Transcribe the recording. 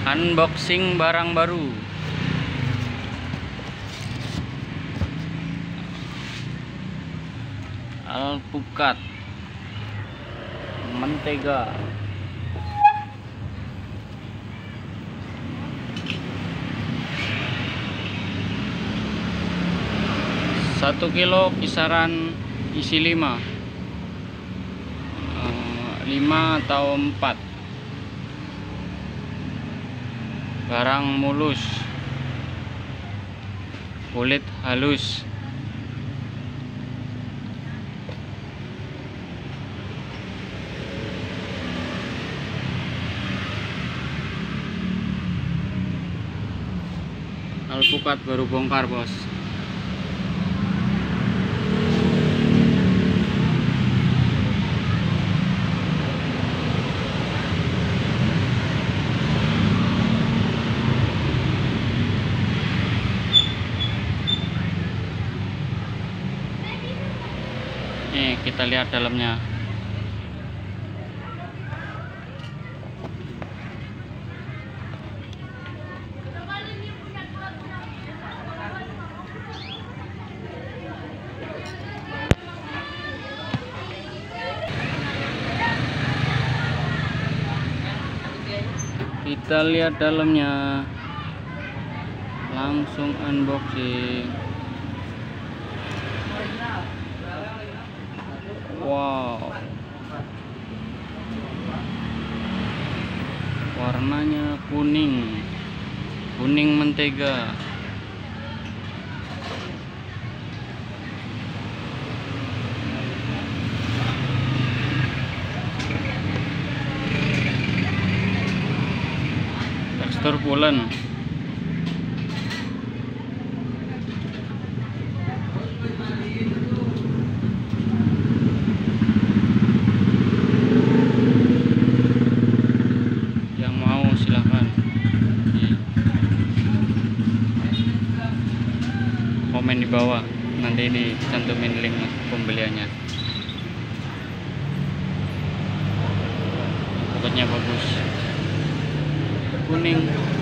Unboxing barang baru. Alpukat mentega. 1 kilo kisaran isi 5 atau 4. Barang mulus, kulit halus. Alpukat baru bongkar, bos. Nih, kita lihat dalamnya. Kita lihat dalamnya. Langsung unboxing. Wow, warnanya kuning mentega. Tekstur pulen. Komen di bawah, nanti dicantumin link pembeliannya. Pokoknya bagus, kuning.